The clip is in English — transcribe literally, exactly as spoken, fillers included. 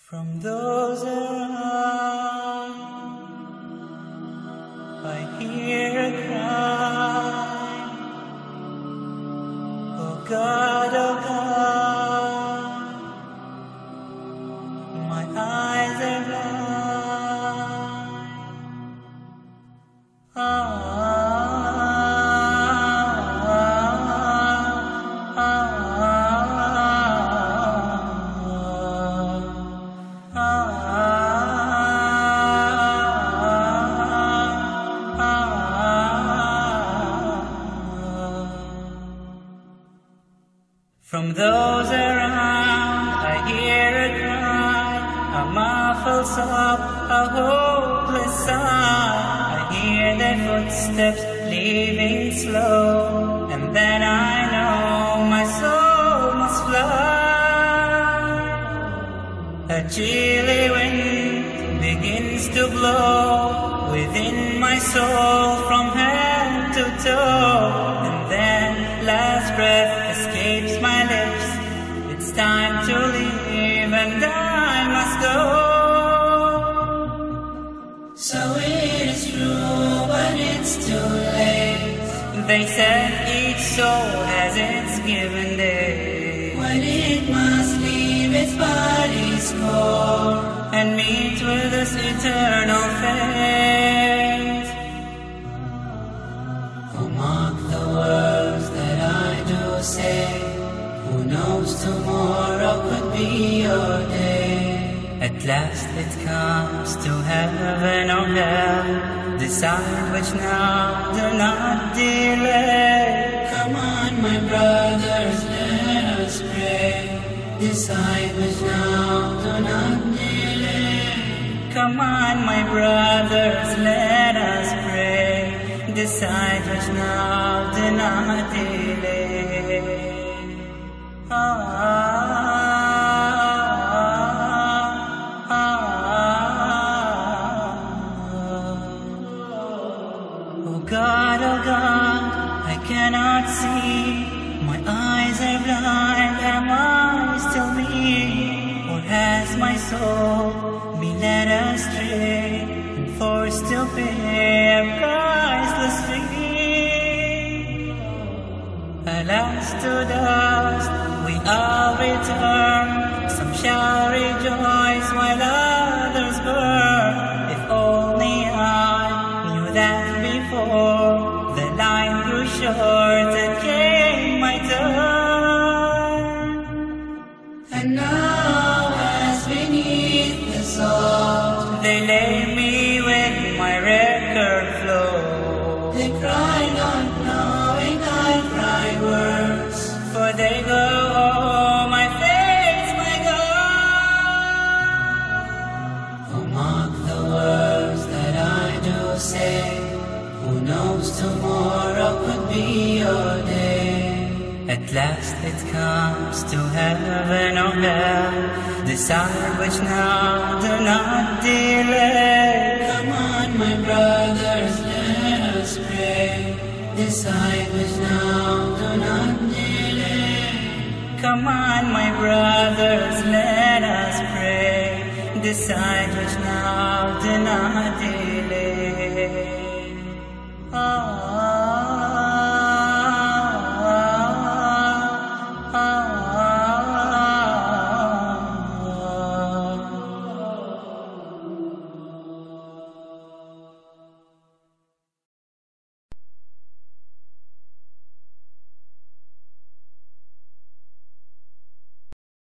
From those around, I hear a cry. Oh God, oh God, my eyes are blind. Ah, ah, ah, From those around, I hear a cry, a muffled sob, a hopeless sigh. I hear their footsteps leaving slow, and then I know my soul must fly. A chilly wind begins to blow within my soul from head to toe, and then last breath escapes my lips. It's time to leave and I must go. So it is true, but it's too late. They said each soul has its given day, when it must leave its body's core and meet with its eternal fate. Oh, mark the words that I do say. Who knows tomorrow could be your day. At last it comes to heaven or hell. Decide which now, do not delay. Come on, my brothers, let us pray. Decide which now, do not delay. Come on, my brothers, let us pray. Decide which now, do not delay. Ah, ah, ah, oh God, oh God, I cannot see. My eyes are blind, am I still me? Or has my soul been led astray and forced to pay a priceless fee? Alas, to dust we all return. Some shall rejoice while others burn. If only I knew that before the line grew short and came my turn. And now as beneath the salt they lay me with my record flow. They cry not knowing I cry words, for they go, oh, my fate's my God. Oh, mark the words that I do say. Who knows tomorrow could be your day. At last it comes to heaven or hell. Decide which now, do not delay. Come on, my brothers, let us pray. Decide which now, do not delay. Come on, my brothers, let us pray. Decide which now, do not delay.